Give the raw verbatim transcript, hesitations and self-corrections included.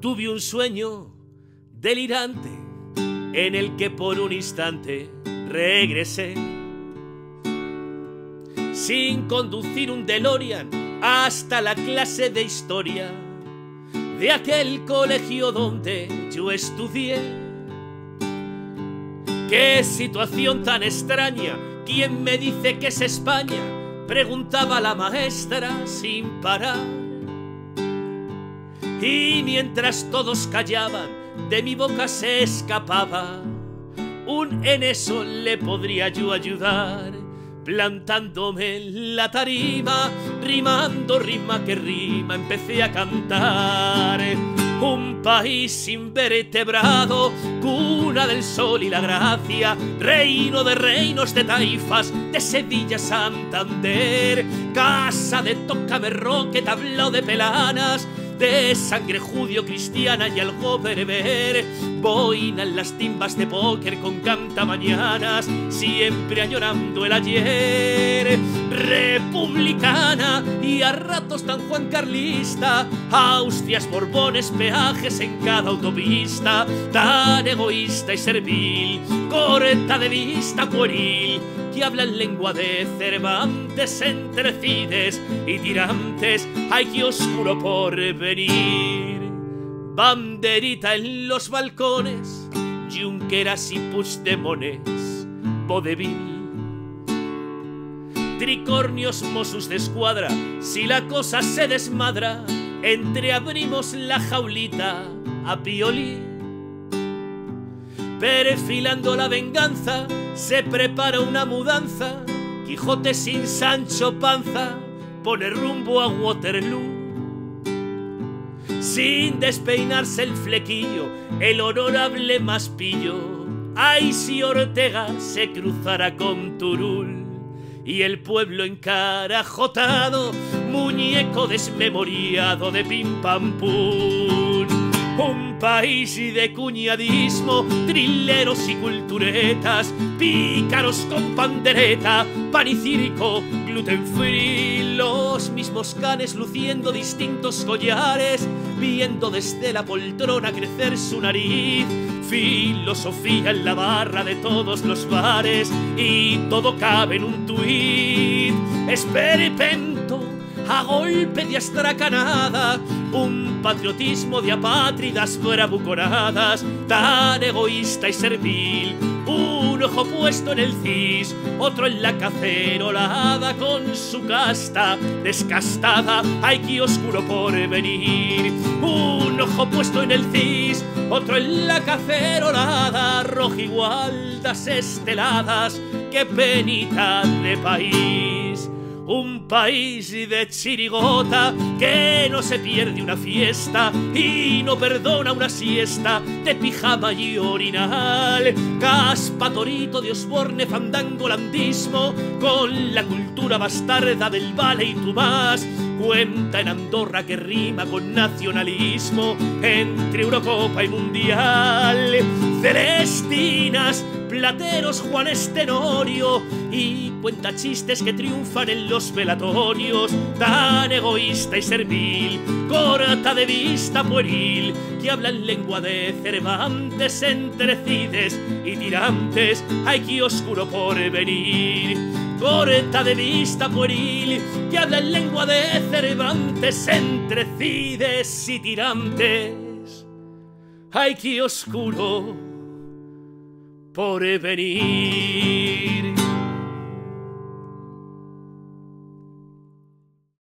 tuve un sueño delirante en el que por un instante regresé, sin conducir un DeLorean, hasta la clase de historia de aquel colegio donde yo estudié. ¡Qué situación tan extraña! ¿Quién me dice que es España?, preguntaba la maestra sin parar. Y mientras todos callaban, de mi boca se escapaba un "en eso le podría yo ayudar", plantándome en la tarima, rimando rima que rima, empecé a cantar. Un país invertebrado, cuna del sol y la gracia, reino de reinos, de taifas, de Sevilla, Santander, casa de tócame roque, tablao de pelanas, de sangre judio-cristiana y algo bereber. Boinan las timbas de póker con cantamañanas, siempre añorando el ayer. Republicana y a ratos tan juancarlista, Austrias, Borbones, peajes en cada autopista, tan egoísta y servil, corta de vista pueril, que hablan lengua de Cervantes, entre cides y tirantes. ¡Ay, qué oscuro por venir! Banderita en los balcones, Junqueras y Puigdemones, vodevil. Tricornios, Mossos de escuadra, si la cosa se desmadra, entreabrimos la jaulita a Piolín. Perfilando la venganza, se prepara una mudanza, Quijote sin Sancho Panza pone rumbo a Waterloo. Sin despeinarse el flequillo, el honorable Maspillo, ay, si Ortega se cruzara con Turul. Y el pueblo encarajotado, muñeco desmemoriado de pim pam pum. Un país de cuñadismo, trileros y culturetas, pícaros con pandereta, pan y circo, gluten free, los mismos canes luciendo distintos collares, viendo desde la poltrona crecer su nariz. Filosofía en la barra de todos los bares, y todo cabe en un tuit. Esperpento a golpe de astracanada, un patriotismo de apátridas bravuconadas, tan egoísta y servil. Un ojo puesto en el cis, otro en la cacerolada, con su casta descastada, ay, qué oscuro por venir. Un ojo puesto en el cis, otro en la cacerolada, rojigualdas esteladas, qué penita de país. Un país de chirigota que no se pierde una fiesta y no perdona una siesta de pijama y orinal. Caspa, torito de Osborne, fandango, landismo, con la cultura bastarda del vale y tú más. Cuenta en Andorra que rima con nacionalismo entre Eurocopa y Mundial. Celestinas, plateros, Juanes Tenorio, y cuenta chistes que triunfan en los velatorios, tan egoísta y servil, corta de vista pueril, que hablan lengua de Cervantes, entre cides y tirantes, ay, qué oscuro por venir. Corta de vista pueril, que hablan lengua de Cervantes, entre cides y tirantes, ay, qué oscuro por venir.